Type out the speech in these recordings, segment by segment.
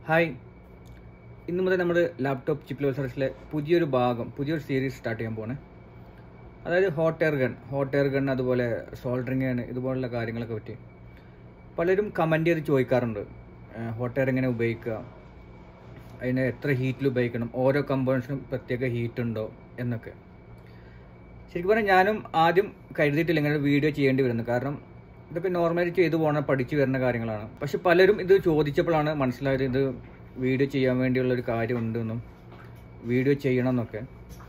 Hi, ഇന്നു മുതൽ നമ്മൾ ലാപ്ടോപ്പ് ചിപ്പ് ലെവൽ സർവീസിലെ പുതിയൊരു സീരീസ് സ്റ്റാർട്ട് ചെയ്യാൻ പോകണേ. അതായത് ഹോട്ട് എയർ ഗൺ അതുപോലെ സോൾഡറിങ് ഗൺ ഇതുപോലുള്ള കാര്യങ്ങളൊക്കെ പറ്റി പലരും കമൻറ്റ് ചെയ്ത് ചോദിക്കാറുണ്ട്. ഹോട്ട് എയർ എങ്ങനെ ഉപയോഗിക്കുക, അതിന് എത്ര ഹീറ്റിൽ ഉപയോഗിക്കണം, ഓരോ കമ്പോണൻസിനും പ്രത്യേക ഹീറ്റ് ഉണ്ടോ എന്നൊക്കെ. ശരിക്കും പറഞ്ഞാൽ ഞാനും ആദ്യം കരുതിയിട്ടില്ല ഇങ്ങനെ വീഡിയോ ചെയ്യേണ്ടി വരുന്നത്. കാരണം ഇതൊക്കെ നോർമലി ചെയ്തു പോകണം, പഠിച്ചു വരുന്ന കാര്യങ്ങളാണ്. പക്ഷെ പലരും ഇത് ചോദിച്ചപ്പോഴാണ് മനസ്സിലായത് ഇത് വീഡിയോ ചെയ്യാൻ വേണ്ടിയുള്ളൊരു കാര്യമുണ്ടെന്നും വീഡിയോ ചെയ്യണം എന്നൊക്കെ.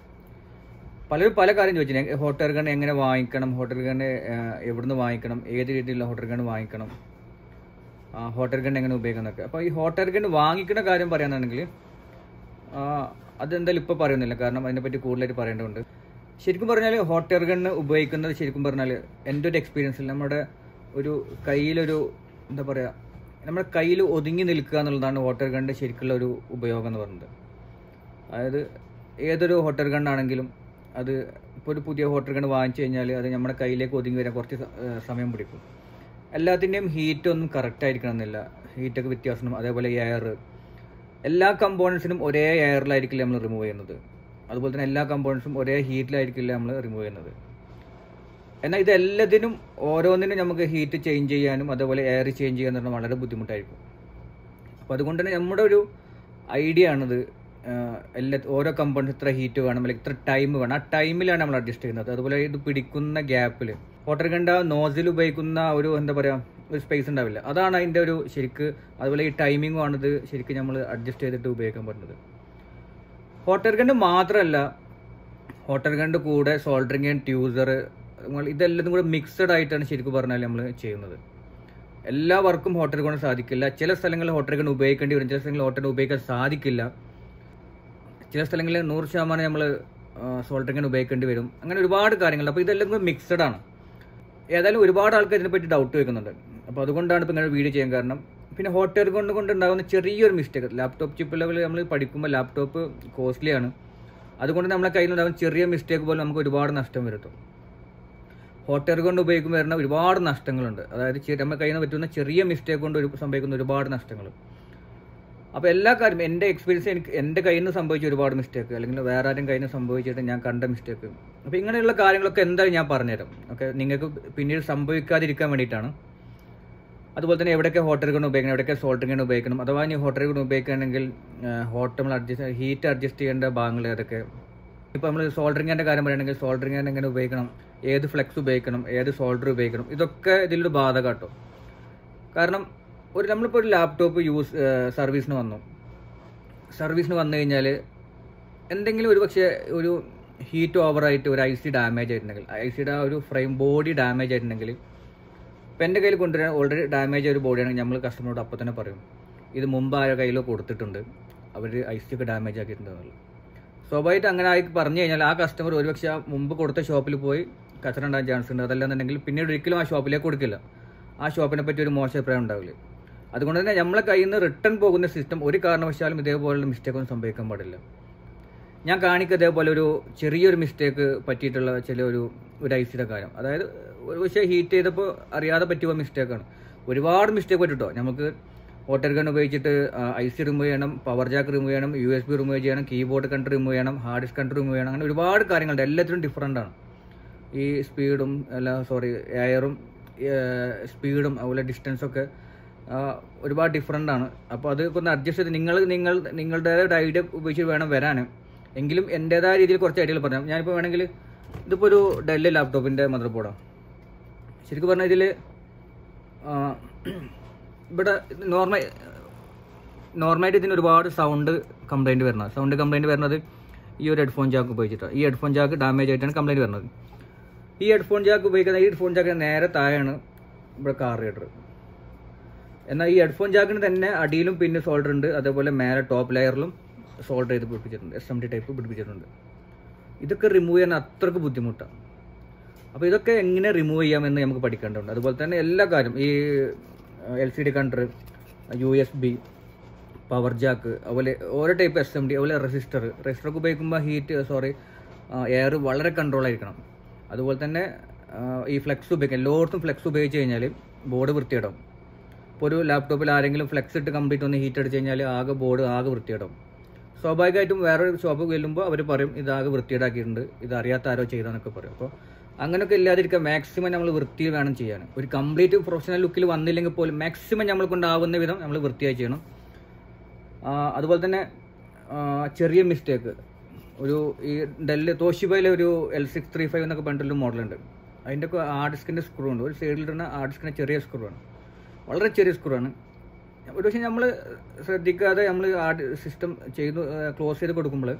പലരും പല കാര്യം ചോദിച്ചു. ഹോട്ട് എയർ ഗൺ എങ്ങനെ വാങ്ങിക്കണം, ഹോട്ട് എയർ ഗൺ എവിടുന്ന് വാങ്ങിക്കണം, ഏത് രീതിയിലുള്ള ഹോട്ട് എയർ ഗൺ വാങ്ങിക്കണം, ഹോട്ട് എയർ ഗൺ എങ്ങനെ ഉപയോഗിക്കുന്നതൊക്കെ. അപ്പോൾ ഈ ഹോട്ട് എയർ ഗൺ വാങ്ങിക്കുന്ന കാര്യം പറയാനാണെങ്കിൽ അതെന്തായാലും ഇപ്പോൾ പറയുന്നില്ല, കാരണം അതിനെപ്പറ്റി കൂടുതലായിട്ട് പറയേണ്ടതുണ്ട്. ശരിക്കും പറഞ്ഞാൽ ഹോട്ട് എയർ ഗൺ ഉപയോഗിക്കുന്നത് ശരിക്കും പറഞ്ഞാൽ എൻ്റെ ഒരു എക്സ്പീരിയൻസിൽ നമ്മുടെ ഒരു കയ്യിലൊരു എന്താ പറയുക, നമ്മുടെ കയ്യിൽ ഒതുങ്ങി നിൽക്കുക എന്നുള്ളതാണ് ഹോട്ട് എയർ ഗണ്ണിൻ്റെ ശരിക്കുള്ള ഒരു ഉപയോഗം എന്ന് പറയുന്നത്. അതായത് ഏതൊരു ഹോട്ട് എയർ ഗണ്ണാണെങ്കിലും അത് ഇപ്പോൾ ഒരു പുതിയ ഹോട്ട് എയർ ഗൺ വാങ്ങിച്ചു കഴിഞ്ഞാൽ അത് നമ്മുടെ കയ്യിലേക്ക് ഒതുങ്ങി വരാൻ കുറച്ച് സമയം പിടിക്കും. എല്ലാത്തിൻ്റെയും ഹീറ്റൊന്നും കറക്റ്റ് ആയിരിക്കണം എന്നില്ല, ഹീറ്റൊക്കെ വ്യത്യാസം. അതേപോലെ എയർ, എല്ലാ കമ്പോണൻസിനും ഒരേ എയറിലായിരിക്കില്ല നമ്മൾ റിമൂവ് ചെയ്യുന്നത്. അതുപോലെ തന്നെ എല്ലാ കമ്പോണൻസും ഒരേ ഹീറ്റിലായിരിക്കില്ല നമ്മൾ റിമൂവ് ചെയ്യുന്നത്. എന്നാൽ ഇതെല്ലാത്തിനും ഓരോന്നിനും നമുക്ക് ഹീറ്റ് ചേഞ്ച് ചെയ്യാനും അതേപോലെ എയർ ചേഞ്ച് ചെയ്യാന്ന് പറഞ്ഞാൽ വളരെ ബുദ്ധിമുട്ടായിരിക്കും. അപ്പോൾ അതുകൊണ്ട് തന്നെ നമ്മുടെ ഒരു ഐഡിയ ആണിത്. ഓരോ കമ്പോണൻസ് ഇത്ര ഹീറ്റ് വേണം, അല്ലെങ്കിൽ ഇത്ര ടൈം വേണം, ആ ടൈമിലാണ് നമ്മൾ അഡ്ജസ്റ്റ് ചെയ്യുന്നത്. അതുപോലെ ഇത് പിടിക്കുന്ന ഗ്യാപ്പിൽ ഹോട്ട് എയർ ഗണ്ണിൻ്റെ നോസിൽ ഉപയോഗിക്കുന്ന ഒരു എന്താ പറയുക, ഒരു സ്പേസ് ഉണ്ടാവില്ല. അതാണ് അതിൻ്റെ ഒരു ശരിക്ക്. അതുപോലെ ഈ ടൈമിങ്ങും ആണിത് ശരിക്കും നമ്മൾ അഡ്ജസ്റ്റ് ചെയ്തിട്ട് ഉപയോഗിക്കാൻ പറ്റുന്നത്. ഹോട്ട് എയർ ഗണ്ണ് മാത്രമല്ല, ഹോട്ട് എയർ ഗണ്ണിൻ്റെ കൂടെ സോൾഡറിങ് ആൻഡ് ട്യൂസർ ഇതെല്ലാം കൂടെ മിക്സഡ് ആയിട്ടാണ് ശരിക്കും പറഞ്ഞാൽ നമ്മൾ ചെയ്യുന്നത്. എല്ലാ വർക്കും ഹോട്ട് എയർ ഗണ്ണ് സാധിക്കില്ല. ചില സ്ഥലങ്ങളിൽ ഹോട്ട് എയർ ഗണ്ണ് ഉപയോഗിക്കേണ്ടി വരും, ചില സ്ഥലങ്ങളിൽ ഹോട്ട് എയർ ഗണ്ണ് ഉപയോഗിക്കാൻ സാധിക്കില്ല. ചില സ്ഥലങ്ങളിൽ 100% നമ്മൾ സോൾഡറിങ് ഗണ്ണ് ഉപയോഗിക്കേണ്ടി വരും. അങ്ങനെ ഒരുപാട് കാര്യങ്ങൾ. അപ്പോൾ ഇതെല്ലാം കൂടെ മിക്സഡ് ആണ്. ഏതായാലും ഒരുപാട് ആൾക്കാർ ഇതിനെപ്പറ്റി ഡൗട്ട് വെക്കുന്നുണ്ട്. അപ്പോൾ അതുകൊണ്ടാണ് ഇപ്പോൾ ഇങ്ങനെ വീഡിയോ ചെയ്യാൻ കാരണം. പിന്നെ ഹോട്ട് എയർ ഗൺ കൊണ്ട് ഉണ്ടാകുന്ന ചെറിയൊരു മിസ്റ്റേക്ക്, ലാപ്ടോപ്പ് ചിപ്പ് ലെവൽ നമ്മൾ പഠിക്കുമ്പോൾ ലാപ്ടോപ്പ് കോസ്റ്റ്ലിയാണ്. അതുകൊണ്ട് നമ്മളെ കയ്യിൽ നിന്നുണ്ടാകുന്ന ചെറിയ മിസ്റ്റേക്ക് പോലും നമുക്ക് ഒരുപാട് നഷ്ടം വരുത്തും. ഹോട്ട് എയർ കൊണ്ട് ഉപയോഗിക്കുമ്പോൾ വരുന്ന ഒരുപാട് നഷ്ടങ്ങളുണ്ട്. അതായത് നമ്മുടെ കയ്യിൽ നിന്ന് പറ്റുന്ന ചെറിയ മിസ്റ്റേക്ക് കൊണ്ട് സംഭവിക്കുന്ന ഒരുപാട് നഷ്ടങ്ങൾ. അപ്പോൾ എല്ലാ കാര്യം എൻ്റെ എക്സ്പീരിയൻസ്, എൻ്റെ കയ്യിൽ നിന്ന് സംഭവിച്ച ഒരുപാട് മിസ്റ്റേക്ക്, അല്ലെങ്കിൽ വേറെ ആരും കയ്യിൽ നിന്ന് സംഭവിച്ചിട്ട് ഞാൻ കണ്ട മിസ്റ്റേക്ക്. അപ്പോൾ ഇങ്ങനെയുള്ള കാര്യങ്ങളൊക്കെ എന്തായാലും ഞാൻ പറഞ്ഞുതരാം. ഓക്കെ, നിങ്ങൾക്ക് പിന്നീട് സംഭവിക്കാതിരിക്കാൻ വേണ്ടിയിട്ടാണ്. അതുപോലെ തന്നെ എവിടെയൊക്കെ ഹോട്ട് എയർ ഗൺ ഉപയോഗിക്കണം, എവിടെയൊക്കെ സോൾഡറിങ് ഗൺ ഉപയോഗിക്കണം, അഥവാ ഇനി ഹോട്ട് എയർ ഗൺ ഉപയോഗിക്കുകയാണെങ്കിൽ ഹീറ്റ് അഡ്ജസ്റ്റ് ചെയ്യേണ്ട ഭാഗങ്ങൾ ഏതൊക്കെ. ഇപ്പോൾ നമ്മൾ സോൾഡറിങ് ഗണ്ണിൻ്റെ കാര്യം പറയുകയാണെങ്കിൽ സോൾഡറിങ് ഗൺ എങ്ങനെ ഉപയോഗിക്കണം, ഏത് ഫ്ലെക്സ് ഉപയോഗിക്കണം, ഏത് സോൾഡർ ഉപയോഗിക്കണം, ഇതൊക്കെ ഇതിലൊരു ബാധക കേട്ടോ. കാരണം നമ്മളിപ്പോൾ ഒരു ലാപ്ടോപ്പ് സർവീസിന് വന്നു കഴിഞ്ഞാൽ എന്തെങ്കിലും ഒരു പക്ഷേ ഒരു ഹീറ്റ് ഓവറായിട്ട് ഒരു IC ഡാമേജ് ആയിട്ടുണ്ടെങ്കിൽ, ICയുടെ ആ ഒരു ഫ്രെയിം ബോഡി ഡാമേജ് ആയിട്ടുണ്ടെങ്കിൽ, ഇപ്പം എൻ്റെ കയ്യിൽ കൊണ്ടുവരാൻ ഓൾറെഡി ഡാമേജ് ആയ ഒരു ബോഡിയാണെങ്കിൽ നമ്മൾ കസ്റ്റമറോട് അപ്പോൾ തന്നെ പറയും ഇത് മുമ്പ് ആരോ കയ്യിലോ കൊടുത്തിട്ടുണ്ട്, അവർ IC ഒക്കെ ഡാമേജ് ആക്കിയിട്ടുണ്ടെന്നുള്ളത്. സ്വാഭാവികമായിട്ട് അങ്ങനെ ആയി പറഞ്ഞു കഴിഞ്ഞാൽ ആ കസ്റ്റമർ ഒരുപക്ഷെ ആ മുമ്പ് കൊടുത്ത ഷോപ്പിൽ പോയി കച്ചറ ഉണ്ടാകാൻ ചാൻസ് ഉണ്ട്. അതല്ലാന്നുണ്ടെങ്കിൽ പിന്നീട് ഒരിക്കലും ആ ഷോപ്പിലേക്ക് കൊടുക്കില്ല, ആ ഷോപ്പിനെ പറ്റി ഒരു മോശം അഭിപ്രായം ഉണ്ടാവില്ല. അതുകൊണ്ട് തന്നെ നമ്മളെ കയ്യിൽ നിന്ന് റിട്ടേൺ പോകുന്ന സിസ്റ്റം ഒരു കാരണവശാലും ഇതേപോലുള്ള മിസ്റ്റേക്കൊന്നും സംഭവിക്കാൻ പാടില്ല. ഞാൻ കാണിക്കുക ഇതേപോലെ ഒരു ചെറിയൊരു മിസ്റ്റേക്ക് പറ്റിയിട്ടുള്ള ഒരു ICയുടെ കാര്യം. അതായത് ഒരു പക്ഷേ ഹീറ്റ് ചെയ്തപ്പോൾ അറിയാതെ പറ്റിയ മിസ്റ്റേക്കാണ്. ഒരുപാട് മിസ്റ്റേക്ക് പറ്റിട്ടോ. നമുക്ക് ഹോട്ട് എയർ ഗൺ ഉപയോഗിച്ചിട്ട് IC റിമൂവ് ചെയ്യണം, പവർ ജാക്ക് റിമൂവ് ചെയ്യണം, USB റിമൂവ് ചെയ്യണം, കീബോർഡ് കൺട്രി റിമൂവ് ചെയ്യണം, ഹാർഡ് ഡിസ്ക് കൺട്രി റിമൂവ് ചെയ്യണം. അങ്ങനെ ഒരുപാട് കാര്യങ്ങളുണ്ട്. എല്ലാത്തിനും ഡിഫറൻ്റ് ആണ്. ഈ സ്പീഡും എയറും സ്പീഡും അതുപോലെ ഡിസ്റ്റൻസൊക്കെ ഒരുപാട് ഡിഫറൻ്റ് ആണ്. അപ്പോൾ അതൊക്കെ ഒന്ന് അഡ്ജസ്റ്റ് ചെയ്ത് നിങ്ങളുടേതായ ഒരു ഐഡിയ ഉപയോഗിച്ച് വേണം വരാൻ. എങ്കിലും എൻ്റേതായ രീതിയിൽ കുറച്ച് ഐഡിയകൾ പറയാം. ഞാനിപ്പോൾ വേണമെങ്കിൽ ഇതിപ്പോൾ ഒരു ഡെൽ ലാപ്ടോപ്പിൻ്റെ മദർ ബോർഡാണ്. ശരിക്കും പറഞ്ഞാൽ ഇതിൽ ഇവിടെ നോർമലായിട്ട് ഇതിന് ഒരുപാട് സൗണ്ട് കംപ്ലൈൻറ്റ് വരുന്നത് ഈ ഒരു ഹെഡ്ഫോൺ ജാക്ക് ഉപയോഗിച്ചിട്ടാണ്. ഈ ഹെഡ്ഫോൺ ജാക്ക് ഡാമേജ് ആയിട്ടാണ് കംപ്ലൈൻറ്റ് വരുന്നത്. ഈ ഹെഡ്ഫോൺ ജാക്കിന് നേരെ താഴെയാണ് ഇവിടെ കാർ റീഡർ. എന്നാൽ ഈ ഹെഡ്ഫോൺ ജാക്കിന് തന്നെ അടിയിലും പിന്നെ സോൾഡർ ഉണ്ട്, അതേപോലെ മേലെ ടോപ്പ് ലെയറിലും സോൾഡർ ചെയ്ത് പിടിപ്പിച്ചിട്ടുണ്ട്, SMD ടൈപ്പ് പിടിപ്പിച്ചിട്ടുണ്ട്. ഇതൊക്കെ റിമൂവ് ചെയ്യാൻ അത്രയ്ക്ക് ബുദ്ധിമുട്ടാണ്. അപ്പോൾ ഇതൊക്കെ എങ്ങനെ റിമൂവ് ചെയ്യാമെന്ന് നമുക്ക് പഠിക്കേണ്ടതുണ്ട്. അതുപോലെ തന്നെ എല്ലാ കാര്യം ഈ LCD കണ്ടർ, USB, പവർ ജാക്ക്, അതുപോലെ ഓരോ ടൈപ്പ് SMD, അതുപോലെ റെസിസ്റ്ററൊക്കെ ഉപയോഗിക്കുമ്പോൾ എയർ വളരെ കൺട്രോൾ ആയിരിക്കണം. അതുപോലെ തന്നെ ഈ ഫ്ലെക്സ് ഉപയോഗിക്കാം. എല്ലായിടത്തും ഫ്ലെക്സ് ഉപയോഗിച്ച് കഴിഞ്ഞാൽ ബോർഡ് വൃത്തിയിടാം. ഇപ്പോൾ ഒരു ലാപ്ടോപ്പിൽ ആരെങ്കിലും ഫ്ലെക്സ് ഇട്ട് കംപ്ലീറ്റ് ഒന്ന് ഹീറ്റ് അടിച്ച് കഴിഞ്ഞാൽ ആകെ ബോർഡ് ആകെ വൃത്തിയിടും. സ്വാഭാവികമായിട്ടും വേറൊരു ഷോപ്പ് ചെല്ലുമ്പോൾ അവർ പറയും ഇതാകെ വൃത്തിയിടാക്കിയിട്ടുണ്ട്, ഇത് അറിയാത്ത ആരോ ചെയ്താന്നൊക്കെ പറയും. അപ്പോൾ അങ്ങനെയൊക്കെ ഇല്ലാതിരിക്കുക മാക്സിമം നമ്മൾ വൃത്തിയിൽ വേണം ചെയ്യാൻ. ഒരു കംപ്ലീറ്റ് പ്രൊഫഷണൽ ലുക്കിൽ വന്നില്ലെങ്കിൽ പോലും മാക്സിമം നമ്മൾ കൊണ്ടാവുന്ന വിധം നമ്മൾ വൃത്തിയായി ചെയ്യണം. അതുപോലെ തന്നെ ചെറിയ മിസ്റ്റേക്ക്, ഒരു ഈ ഡെല്ല് തോഷിബയിലെ ഒരു L635 എന്നൊക്കെ പറഞ്ഞിട്ടൊരു മോഡലുണ്ട്. അതിൻ്റെ ഒക്കെ ഹാർഡ് ഡിസ്കിൻ്റെ സ്ക്രൂ ഉണ്ട്. ഒരു സൈഡിലിടുന്ന ഹാർഡ് ഡിസ്കിൻ്റെ ചെറിയ സ്ക്രൂ ആണ്, വളരെ ചെറിയ സ്ക്രൂ ആണ്. ഒരു പക്ഷേ നമ്മൾ ശ്രദ്ധിക്കാതെ നമ്മൾ സിസ്റ്റം ക്ലോസ് ചെയ്ത് കൊടുക്കുമ്പോൾ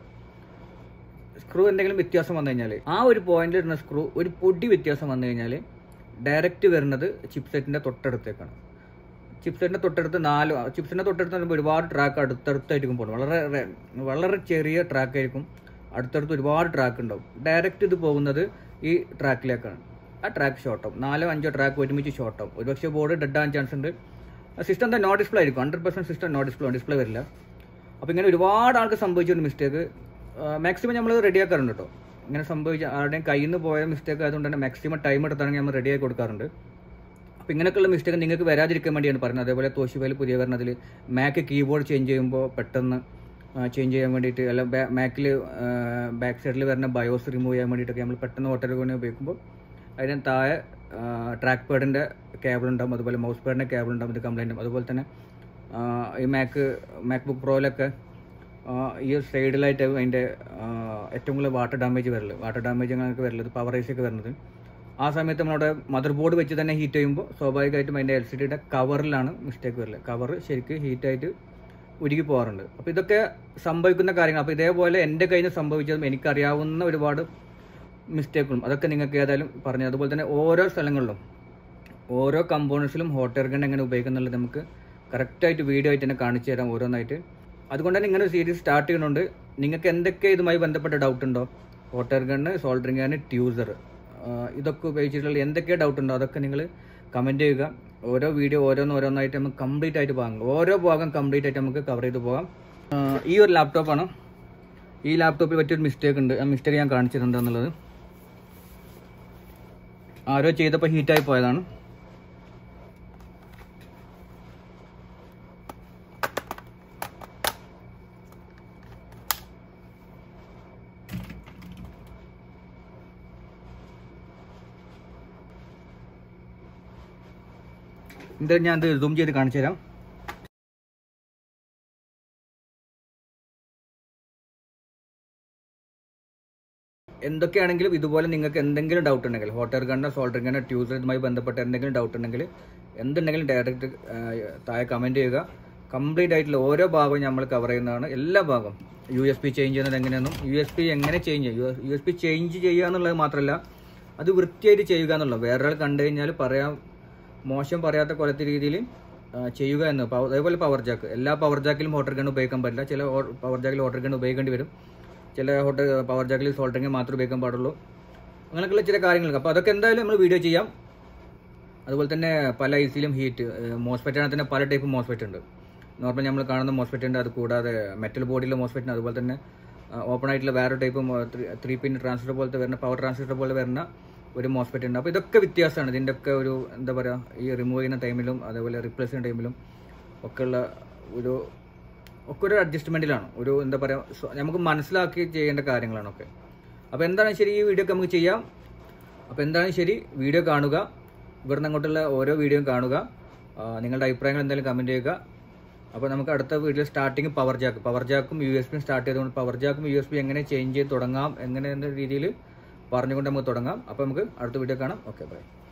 സ്ക്രൂ എന്തെങ്കിലും വ്യത്യാസം വന്നു കഴിഞ്ഞാൽ ആ ഒരു പോയിന്റിൽ ഇടുന്ന സ്ക്രൂ ഒരു പൊടി വ്യത്യാസം വന്നു കഴിഞ്ഞാൽ ഡയറക്റ്റ് വരുന്നത് ചിപ്സെറ്റിൻ്റെ തൊട്ടടുത്തേക്കാണ്. ചിപ്സെറ്റിൻ്റെ തൊട്ടടുത്ത് ചിപ്സിൻ്റെ തൊട്ടടുത്ത് വരുമ്പോൾ ഒരുപാട് ട്രാക്ക് അടുത്തടുത്തായിരിക്കും പോകുന്നത്. വളരെ ചെറിയ ട്രാക്കായിരിക്കും, അടുത്തടുത്ത് ഒരുപാട് ട്രാക്ക് ഉണ്ടാവും. ഡയറക്റ്റ് ഇത് പോകുന്നത് ഈ ട്രാക്കിലേക്കാണ്. ആ ട്രാക്ക് ഷോർട്ട് ആവും, 4-5 ട്രാക്ക് ഒരുമിച്ച് ഷോർട്ട് ആവും. ഒരുപക്ഷെ ബോർഡ് ഡെഡ് ആവാൻ ചാൻസ് ഉണ്ട്. സിസ്റ്റം എന്താ നോ ഡിസ്പ്ലേ ആയിരിക്കും, 100% സിസ്റ്റം നോ ഡിസ്പ്ലേ വരില്ല. അപ്പോൾ ഇങ്ങനെ ഒരുപാട് ആൾക്ക് സംഭവിച്ചൊരു മിസ്റ്റേക്ക് മാക്സിമം നമ്മൾ റെഡിയാക്കാറുണ്ട് കേട്ടോ. ഇങ്ങനെ സംഭവിച്ച ആരുടെയും കയ്യിൽ നിന്ന് പോയ മിസ്റ്റേക്ക് ആയതുകൊണ്ട് തന്നെ മാക്സിമം ടൈം എടുത്താണെങ്കിൽ നമ്മൾ റെഡിയാക്കി കൊടുക്കാറുണ്ട്. അപ്പോൾ ഇങ്ങനെയൊക്കെയുള്ള മിസ്റ്റേക്ക് നിങ്ങൾക്ക് വരാതിരിക്കാൻ വേണ്ടിയാണ് പറയുന്നത്. അതേപോലെ തോഷിബയിൽ പുതിയ വരുന്നതിൽ മാക്ക് കീബോർഡ് ചേഞ്ച് ചെയ്യുമ്പോൾ പെട്ടെന്ന് ചേഞ്ച് ചെയ്യാൻ വേണ്ടിയിട്ട്, അല്ല മാക്കിൽ ബാക്ക് സൈഡിൽ വരുന്ന ബയോസ് റിമൂവ് ചെയ്യാൻ വേണ്ടിയിട്ടൊക്കെ നമ്മൾ പെട്ടെന്ന് ഹോട്ടലുകൾ ഉപയോഗിക്കുമ്പോൾ അതിന് താഴെ ട്രാക്ക് പാഡിൻ്റെ കേബിൾ ഉണ്ടാകും, അതുപോലെ മൗസ് പാഡിൻ്റെ കേബിൾ ഉണ്ടാകും, ഇത് കംപ്ലൈൻറ്റ് ഉണ്ടാകും. അതുപോലെ തന്നെ ഈ മാക്ബുക്ക് പ്രോയിലൊക്കെ ഈ സൈഡിലായിട്ട് അതിൻ്റെ ഏറ്റവും കൂടുതൽ വാട്ടർ ഡാമേജ് അങ്ങനെയൊക്കെ വരരുത്, പവർ ഐസ് ഒക്കെ വരുന്നത്. ആ സമയത്ത് നമ്മുടെ മദർ ബോർഡ് വെച്ച് തന്നെ ഹീറ്റ് ചെയ്യുമ്പോൾ സ്വാഭാവികമായിട്ടും അതിൻ്റെ LCDയുടെ കവറിലാണ് മിസ്റ്റേക്ക് വരില്ല. കവർ ശരിക്കും ഹീറ്റായിട്ട് ഉരുകി പോകാറുണ്ട്. അപ്പോൾ ഇതൊക്കെ സംഭവിക്കുന്ന കാര്യങ്ങൾ. അപ്പോൾ ഇതേപോലെ എൻ്റെ കയ്യിൽ നിന്ന് സംഭവിച്ചതും എനിക്കറിയാവുന്ന ഒരുപാട് മിസ്റ്റേക്കുകളും അതൊക്കെ നിങ്ങൾക്ക് ഏതായാലും പറഞ്ഞു. അതുപോലെ തന്നെ ഓരോ സ്ഥലങ്ങളിലും ഓരോ കമ്പോണൻസിലും ഹോട്ട് എയർ ഗൺ എങ്ങനെ ഉപയോഗിക്കുന്നുള്ളത് നമുക്ക് കറക്റ്റായിട്ട് വീഡിയോ ആയിട്ട് തന്നെ കാണിച്ചു തരാം ഓരോന്നായിട്ട്. അതുകൊണ്ട് തന്നെ ഇങ്ങനെ ഒരു സീരീസ് സ്റ്റാർട്ട് ചെയ്യുന്നുണ്ട്. നിങ്ങൾക്ക് എന്തൊക്കെ ഇതുമായി ബന്ധപ്പെട്ട ഡൗട്ട് ഉണ്ടോ, hot air gun, soldering gun, tweezer, ഇതൊക്കെ ഉപയോഗിച്ചിട്ടുള്ള എന്തൊക്കെ ഡൗട്ട് ഉണ്ടോ അതൊക്കെ നിങ്ങൾ കമൻറ്റ് ചെയ്യുക. ഓരോ വീഡിയോ ഓരോന്നായിട്ട് നമുക്ക് കംപ്ലീറ്റ് ആയിട്ട് ഓരോ ഭാഗം കംപ്ലീറ്റ് ആയിട്ട് നമുക്ക് കവർ ചെയ്ത് പോകാം. ഈ ഒരു ലാപ്ടോപ്പാണ്. ഈ ലാപ്ടോപ്പിൽ പറ്റിയൊരു മിസ്റ്റേക്ക് ഉണ്ട്. ആ മിസ്റ്റേക്ക് ഞാൻ കാണിച്ചിട്ടുണ്ട് എന്നുള്ളത് ആരോ ചെയ്തപ്പോൾ ഹീറ്റായി പോയതാണ്. എന്തായാലും ഞാൻ ഇത് സൂം ചെയ്ത് കാണിച്ചു തരാം. എന്തൊക്കെയാണെങ്കിലും ഇതുപോലെ നിങ്ങൾക്ക് എന്തെങ്കിലും ഡൗട്ട് ഉണ്ടെങ്കിൽ ഹോട്ട് എയർ ഗണ്ണോ സോൾഡറിങ് ഗണ്ണോ ട്യൂസർ ഇതുമായി ബന്ധപ്പെട്ട എന്തെങ്കിലും ഡൗട്ട് ഉണ്ടെങ്കിൽ എന്തുണ്ടെങ്കിലും ഡയറക്റ്റ് താഴെ കമൻറ്റ് ചെയ്യുക. കംപ്ലീറ്റ് ആയിട്ടുള്ള ഓരോ ഭാഗവും നമ്മൾ കവർ ചെയ്യുന്നതാണ്. എല്ലാ ഭാഗവും USB ചേഞ്ച് ചെയ്യുന്നത് എങ്ങനെയൊന്നും, USB എങ്ങനെ ചേഞ്ച് ചെയ്യും, USB ചേഞ്ച് ചെയ്യുക എന്നുള്ളത് മാത്രമല്ല അത് വൃത്തിയായിട്ട് ചെയ്യുക എന്നുള്ളത്. വേറൊരാൾ കണ്ടു കഴിഞ്ഞാൽ മോശം പറയാത്ത കൊലത്തെ രീതിയിൽ ചെയ്യുക എന്ന്. അതേപോലെ പവർ ജാക്ക്, എല്ലാ പവർ ജാക്കിലും ഹോട്ട് എയർ ഗൺ ഉപയോഗിക്കാൻ പറ്റില്ല. ചില പവർ ജാക്കിൽ ഹോട്ട് എയർ ഗൺ ഉപയോഗിക്കേണ്ടി വരും, ചില പവർ ജാക്കിൽ സോൾഡറിങ് മാത്രമേ ഉപയോഗിക്കാൻ പാടുള്ളൂ. അങ്ങനെയൊക്കെയുള്ള ചില കാര്യങ്ങൾക്ക്. അപ്പോൾ അതൊക്കെ എന്തായാലും നമ്മൾ വീഡിയോ ചെയ്യാം. അതുപോലെ തന്നെ പല ഐസിയിലും ഹീറ്റ് മോസ്ഫെറ്റ് ആണെങ്കിൽ തന്നെ പല ടൈപ്പ് മോസ്ഫെറ്റ് ഉണ്ട്. നോർമൽ നമ്മൾ കാണുന്ന മോസ്ഫെറ്റ് ഉണ്ട്, അത് കൂടാതെ മെറ്റൽ ബോഡിയിലെ മോസ്ഫെറ്റ്, അതുപോലെ തന്നെ ഓപ്പൺ ആയിട്ടുള്ള വേറെ ടൈപ്പ് 3 പിൻ ട്രാൻസിസ്റ്റർ പോലത്തെ വരുന്ന പവർ ട്രാൻസിസ്റ്റർ പോലെ വരുന്ന ഒരു മോസ്ഫെറ്റ് ഉണ്ട്. അപ്പോൾ ഇതൊക്കെ വ്യത്യാസമാണ്. ഇതിൻ്റെ ഒക്കെ ഒരു എന്താ പറയുക, ഈ റിമൂവ് ചെയ്യുന്ന ടൈമിലും അതേപോലെ റീപ്ലേസ് ചെയ്യുന്ന ടൈമിലും ഒക്കെയുള്ള ഒരു അഡ്ജസ്റ്റ്മെൻറ്റിലാണ്. ഒരു എന്താ പറയുക, നമുക്ക് മനസ്സിലാക്കി ചെയ്യേണ്ട കാര്യങ്ങളാണൊക്കെ. അപ്പോൾ എന്താണ് ശരി, ഈ വീഡിയോ ഒക്കെ നമുക്ക് ചെയ്യാം. അപ്പോൾ എന്താണ് ശരി, വീഡിയോ കാണുക, ഇവിടുന്ന് അങ്ങോട്ടുള്ള ഓരോ വീഡിയോയും കാണുക, നിങ്ങളുടെ അഭിപ്രായങ്ങൾ എന്തായാലും കമൻറ്റ് ചെയ്യുക. അപ്പോൾ നമുക്ക് അടുത്ത വീഡിയോ സ്റ്റാർട്ടിങ് പവർ ജാക്കും USB സ്റ്റാർട്ട് ചെയ്തുകൊണ്ട് പവർ ജാക്കും USB എങ്ങനെ ചേഞ്ച് ചെയ്ത് തുടങ്ങാം എങ്ങനെ എന്ന രീതിയിൽ പറഞ്ഞുകൊണ്ട് നമുക്ക് തുടങ്ങാം. അപ്പോൾ നമുക്ക് അടുത്ത വീഡിയോ കാണാം. Okay, by.